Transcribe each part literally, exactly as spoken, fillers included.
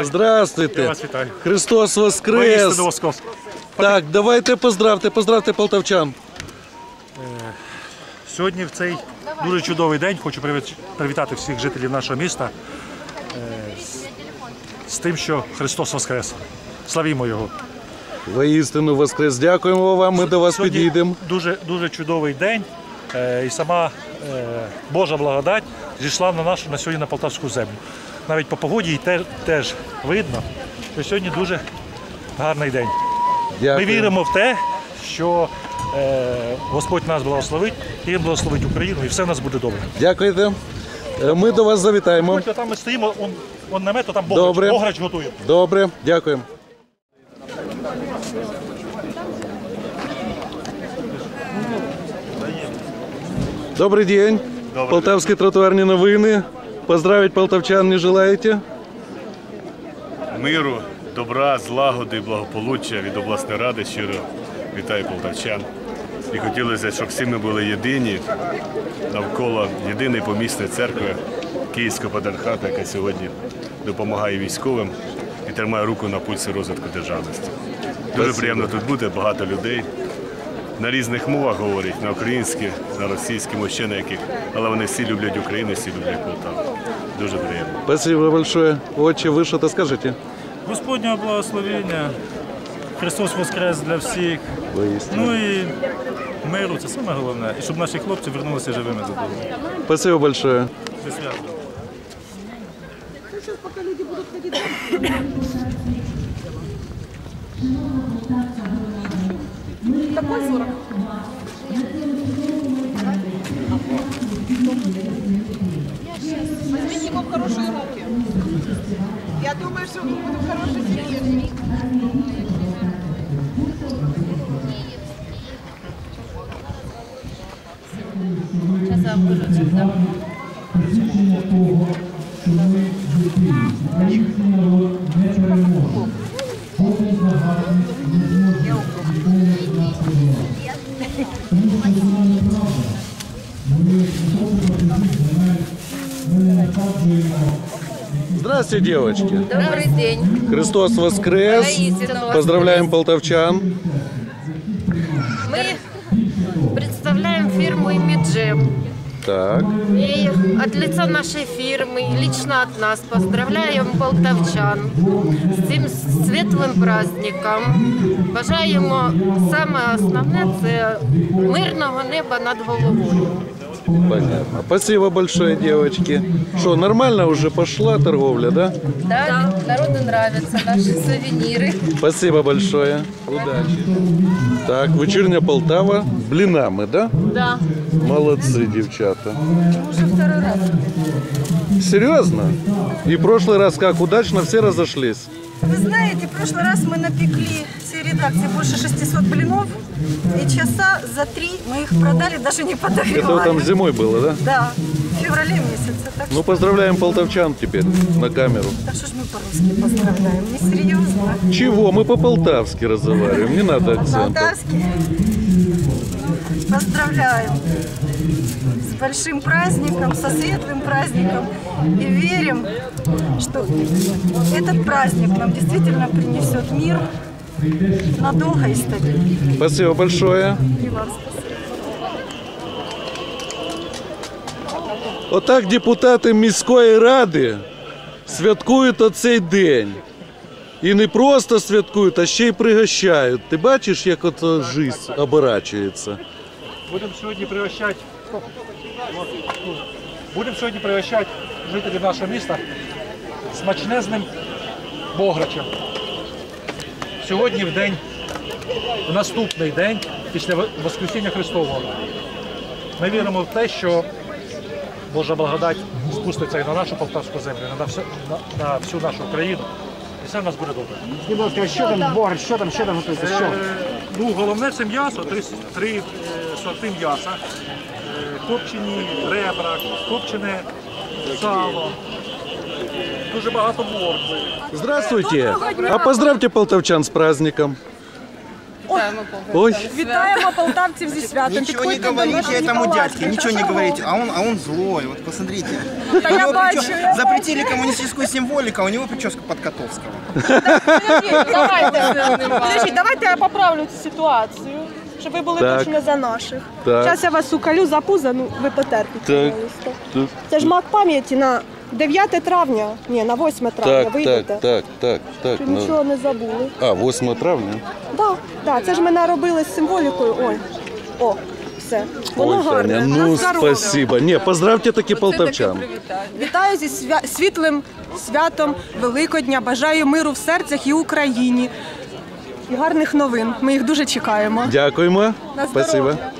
вітаю. Здравствуйте. Я вас вітаю. Христос воскрес. Воістину воскрес. Так, давайте поздравте, поздравте полтавчан. Сьогодні в цей дуже чудовий день хочу привітати всіх жителів нашого міста з тим, що Христос воскрес. Славімо Його. Воістину воскрес. Дякуємо вам, ми до вас Сьогодні підійдемо. Дуже, дуже чудовий день. І сама Божа благодать зійшла на нашу на сьогодні на полтавську землю. Навіть по погоді теж, теж видно, що сьогодні дуже гарний день. Дякую. Ми віримо в те, що е, Господь нас благословить, і Він благословить Україну, і все в нас буде добре. Дякуйте. Ми до вас завітаємо. Ось там ми стоїмо, он, он намет, там Добре. бограч, бограч готує. Добре, дякуємо. Добрый день. Добрый Полтавские тротуарные новины. Поздравить полтавчан не желаете? Миру, добра, злагоди, благополуччя від обласної ради. Щиро вітаю полтавчан. І хотілося, щоб всі ми були єдині навколо єдиної помісної церкви Київського патріархату, яка сьогодні допомагає військовим і тримає руку на пульсі розвитку державності. Дуже приємно тут бути, багато людей. На різних мовах говорять, на українській, на російській, ще на яких, але вони всі люблять Україну, всі люблять Полтаву. Дуже приємно. Спасибо большое. Отче, вы что-то скажете? Господнього благословення, Христос воскрес для всіх, Воістину. ну і миру, це саме головне, і щоб наші хлопці вернулися живими додому. Спасибо большое. До свята. Такой сорок. Возьмите его в хорошие руки. Я думаю, что он будет в хорошей семье. Сейчас обложу, да? Здравствуйте, девочки. Добрый день. Христос воскрес. Воистину Поздравляем полтавчан. Мы представляем фирму «Имиджем». Так. И от лица нашей фирмы, лично от нас, поздравляем полтавчан з цим світлим праздником. Бажаємо саме основне – це мирного неба над головою. Понятно. Спасибо большое, девочки. Что, нормально уже пошла торговля, да? Да, народу нравятся наши сувениры. Спасибо большое. Удачи. Так, вечірня Полтава с блинами, да? Да. Молодцы, девчата. Уже второй раз. Серьезно? И прошлый раз как удачно все разошлись? Вы знаете, в прошлый раз мы напекли всей редакции больше шестисот блинов, и часа за три мы их продали, даже не подогревая. Это вот там зимой было, да? Да, в феврале месяце. Так Ну, что, поздравляем полтавчан теперь на камеру. так что ж мы по-русски поздравляем, несерьезно. Чего? Мы по-полтавски разговариваем, не надо акцента. Полтавский. Поздравляем с большим праздником, со светлым праздником. И верим, что этот праздник нам действительно принесет мир надолго и стабильно. Спасибо большое. И вам спасибо. Отак депутати міської ради святкують оцей день. І не просто святкують, а ще й пригощають. Ти бачиш, як от жизнь оборачується? Будемо сьогодні пригощати, будемо сьогодні пригощати жителів нашого міста смачнезним бограчем. Сьогодні в день, в наступний день після Воскресіння Христового. Ми віримо в те, що Божа благодать спуститься і на нашу полтавську землю, і на всю, на, на всю нашу Україну. І все в нас буде добре. Будь ласка, що там борщ, що там, що там готується, що? Е, ну, головне це м'ясо, три, три е, сорти м'яса, е, копчені ребра, копчене сало, дуже багато моркви. Здравствуйте. А поздравьте полтавчан с праздником. Ой, Ой, Вітаємо полтавців зі святом. Ничего не Підходьте до говорите нашої этому палатки. дядьке, ничего не говорите. А он, а он злой, вот посмотрите. Та У я него бачу, причес- я Запретили коммунистическую символику, а у него прическа под Котовского. Давайте, подожди, давайте я поправлю цю ситуацію, щоб ви були Так. точно за наших. Так. Зараз я вас уколю за пузо, ну ви потерпіть, Так. пожалуйста. так, Це ж мак пам'яті на дев'яте травня, ні, на восьме травня так, вийдете. так, так, так, так. Щоб ну. нічого не забули. А, восьме травня? Так, так, це ж ми наробили з символікою. Ой, о, все. Воно Ой, гарне. Таня, на ну здоров'я. спасибо. Не, поздравьте таки полтавчан. Вітаю зі свя- світлим святом Великодня. Бажаю миру в серцях і Україні. І гарних новин. Ми їх дуже чекаємо. Дякуємо. На Спасибо. здоров'я.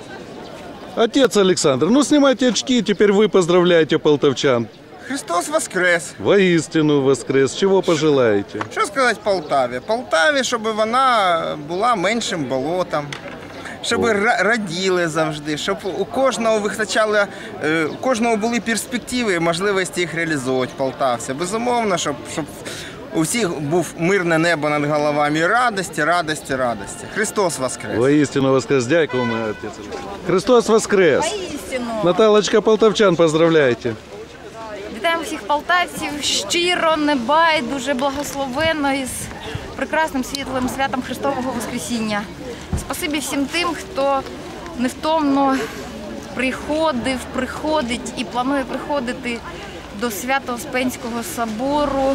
Отец Александр, ну снимайте очки, теперь вы поздравляете полтавчан. Христос воскрес. Воистину воскрес. Чего пожелаете? Що сказати Полтаві? Полтаві, щоб вона була меншим болотом, щоб ра- раділи завжди, щоб у кожного вистачало, е, у кожного були перспективи і можливості їх реалізовувати полтавця. Безумовно, щоб, щоб у всіх був мирне небо над головами і радості, радості, радості. Христос воскрес. Воистину воскрес. Дякуємо, отец Александр. Христос воскрес. Істину. Наталочка, полтавчан поздравляйте. Вітаємо всіх полтавців щиро, небайдуже, благословенно із прекрасним світлим святом Христового Воскресіння. Спасибі всім тим, хто невтомно приходив, приходить і планує приходити до Свято-Успенського собору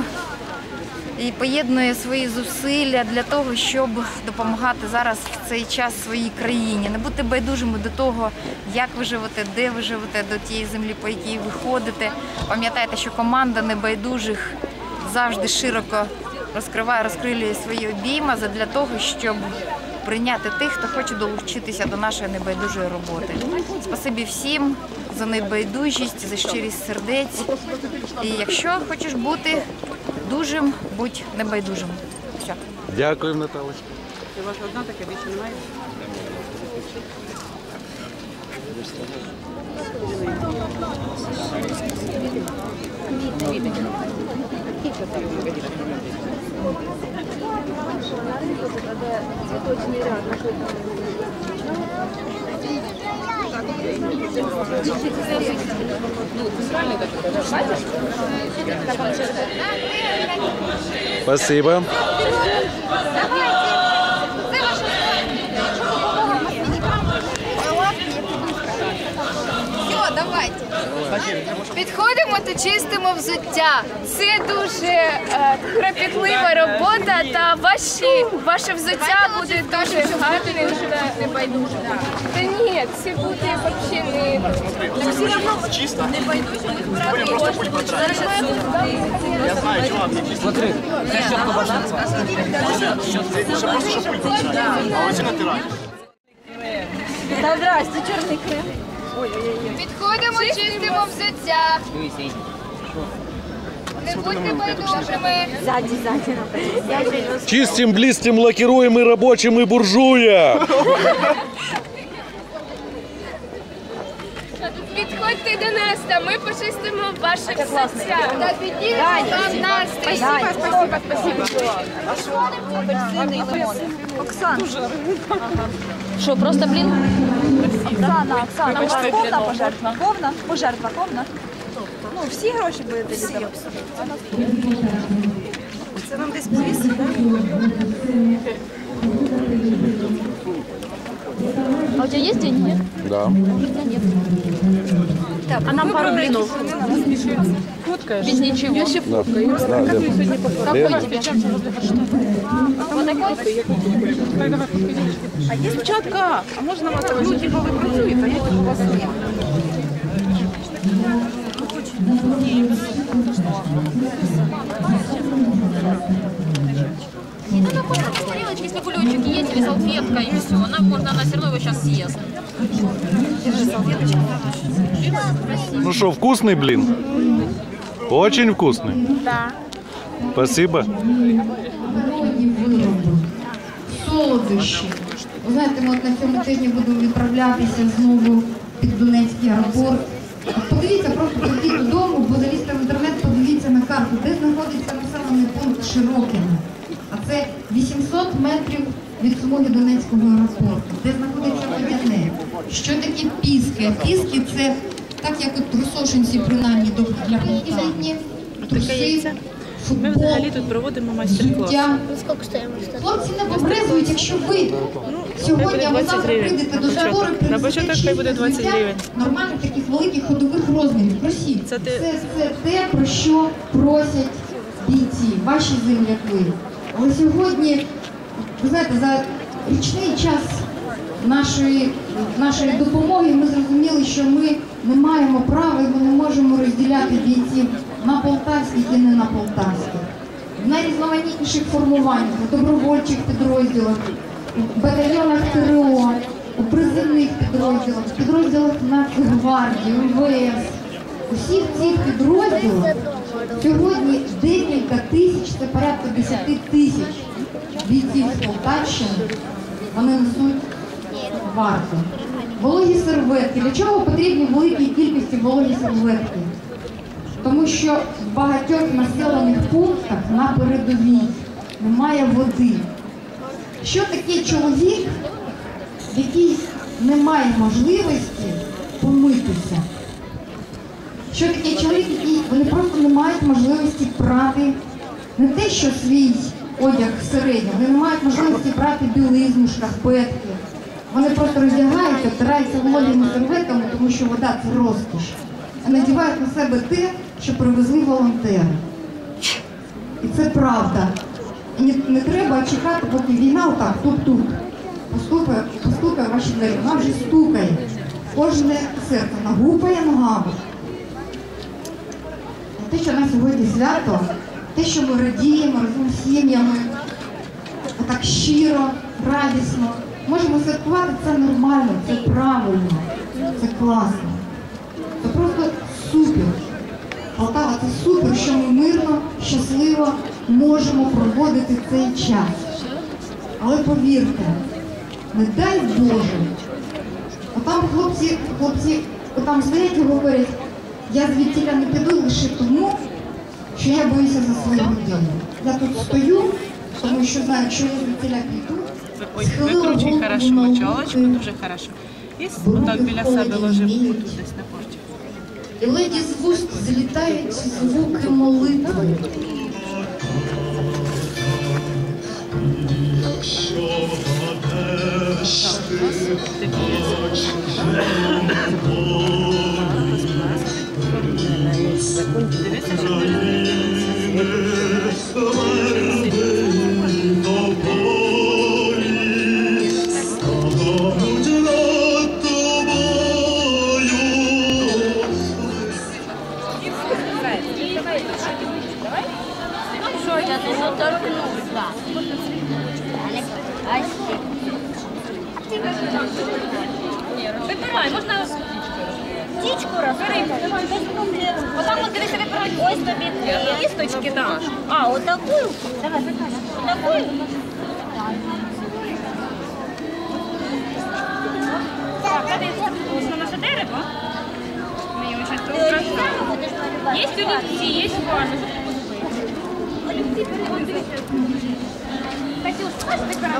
і поєднує свої зусилля для того, щоб допомагати зараз в цей час своїй країні. Не будьте байдужими до того, як ви живете, де ви живете, до тієї землі, по якій ви ходите. Пам'ятайте, що команда небайдужих завжди широко розкриває, розкрилює свої обійма для того, щоб прийняти тих, хто хоче долучитися до нашої небайдужої роботи. Спасибі всім за небайдужість, за щирість сердець. І якщо хочеш бути дужим, будь небайдужим. Все. Дякуємо, Наталочка. Спасибо. Все, давайте. Підходимо та чистимо взуття. Це дуже е, кропітлива робота, та ваші, ваше взуття буде дуже гарним та небайдужим. Та ні, це буде взагалі не... Все одно чисто. Небайдужим ми Смотри, це щотка башенця. Та здрасте, чорний крем. Підходимо, чистимо взуття. Не будьте байдужими. Ззаді, ззаді. Чистим, блистим, лакируем и рабочим, и буржуя. Підходьте до нас, та ми почистимо ваше взуття. Та підійдіть вам настрій. Спасибо, спасибо. Оксана. Що, просто блін? Оксана, Оксана, у вас повна пожертва? Повна? Пожертва повна? Ну, всі гроші будете віддавати? Це вам десь повісить, так? А у тебя есть деньги? Да. У меня нет. Так, а нам пару блинов. Без ничего. Я еще Да. Да, Лена. Какой Лена. тебе? Вот такой? А є дівчатка, а можна вас, ну, типу, ви працюєте, а я тут у вас є. Ну, на тарелочке с кулечек есть или салфетка, и все. Она, можно, она все равно его сейчас съест. Ну что, вкусный блин? Очень вкусный? Да. Спасибо. Солодощі. Ви знаєте, ми от на цьому тижні будемо відправлятися знову під Донецький аеропорт. Подивіться, просто прийдіть додому, бо залізьте в інтернет, подивіться на карту, де знаходиться населений пункт Широкине. А це вісімсот метрів від смуги Донецького аеропорту, де знаходиться Водяне. Що таке Піски? Піски – це так, як от трусошинці, принаймні, для Полтавні, труси, футбол, Ми взагалі тут проводимо майстер-клас. Хлопці не побрезують, якщо ви сьогодні або завтра прийдете до збору, На початок хай буде двадцять гривень. нормальних таких великих ходових розмірів. Просіть. Це, це, це те, про що просять бійці, ваші земляки. Але сьогодні, ви знаєте, за річний час нашої, нашої допомоги ми зрозуміли, що ми не маємо права і ми не можемо розділяти бійців на полтавських і не на полтавських. В найрізноманітніших формуваннях, у добровольчих підрозділах, у батальйонах ТРО, у призивних підрозділах, в підрозділах Нацгвардії, У В С. Усіх цих підрозділах сьогодні декілька тисяч, це порядка десяти тисяч бійців з Полтавщини, вони несуть варту. Вологі серветки. Для чого потрібні великій кількості вологі серветки? Тому що в багатьох населених пунктах на передовій немає води. Що таке чоловік, який не має можливості помитися? Що таке чоловік, який вони просто не мають можливості прати не те, що свій одяг середній, вони не мають можливості прати білизну, шкарпетки. Вони просто роздягаються, втираються вологими серветками, тому що вода – це розкіш. А надівають на себе те, що привезли волонтери. І це правда. І не, не треба чекати, поки війна отак, тут-тут, постукає, постукає в ваші двері. Вона вже стукає. Кожне серце нагупає ногами. Те, що на сьогодні свято, те, що ми радіємо разом з сім'ями, так щиро, радісно, можемо святкувати, це нормально, це правильно, це класно. Це просто супер. Полтава – це супер, що ми мирно, щасливо можемо проводити цей час. Але повірте, не дай Боже, отам хлопці, хлопці отам стоять і говорять, я звідтіля не піду лише тому, що я боюся за свою родину. Я тут стою, тому що знаю, якщо я звідтіля піду, Викручуй хорошо мочалочку, дуже хорошо. І отак біля себе ложив тут десь на порті. І леді з вуст злітають звуки молитви. Вибирай, можна птічку розбери. Отак от дивися, вибирай. Ось тобі лісточки даш. А, отаку? Давай, отаку? Так, ось на наше дерево. Ми його ще украшаємо. Є олівці, є ваза. Олівці, переводиться. Катюш, ось вибирай.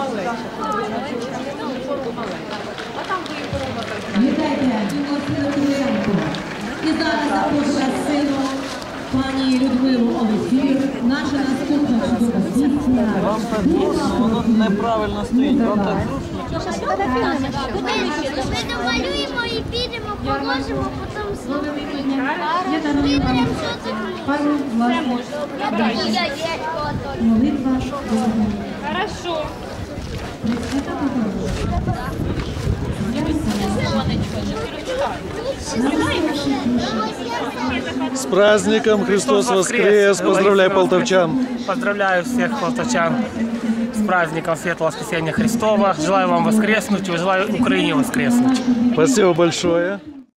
Вітайте, Олексію Кириленко. І зараз запрошує сину пані Людмилу Олексію, наша наступна чудова пісня. Воно неправильно стоїть, вам так Ми домалюємо і підемо, положимо, потім знову виберемо, що це. Пару власних молитва. Хорошо. С праздником! Христос воскрес! Поздравляю полтавчан! Поздравляю всех полтавчан с праздником Светлого Воскресения Христова. Желаю вам воскреснуть и желаю Украине воскреснуть. Спасибо большое!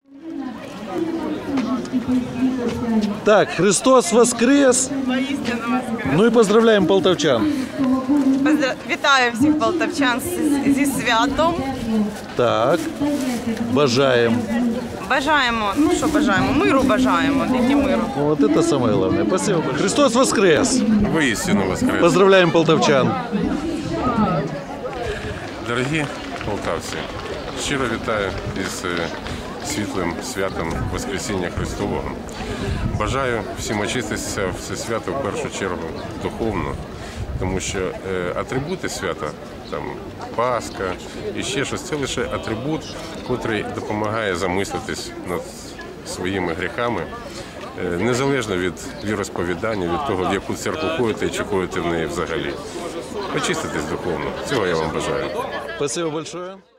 Так, Христос воскрес! Ну и поздравляем полтавчан! Вітаю всіх полтавчан зі святом. Так, бажаємо. Бажаємо, ну що бажаємо, миру бажаємо, тільки миру. Вот это самое главное. Спасибо. Христос воскрес! Воістину воскрес! Поздравляем полтавчан! Дорогі полтавці, щиро вітаю із світлим святом Воскресіння Христового. Бажаю всім очиститися в це свято в першу чергу духовно, тому що атрибути свята, там Пасха і ще щось, це лише атрибут, котрий допомагає замислитись над своїми гріхами, незалежно від віросповідання, від того, в яку церкву ходите і чи ходите в неї взагалі. Очиститись духовно. Цього я вам бажаю. Спасибо большое.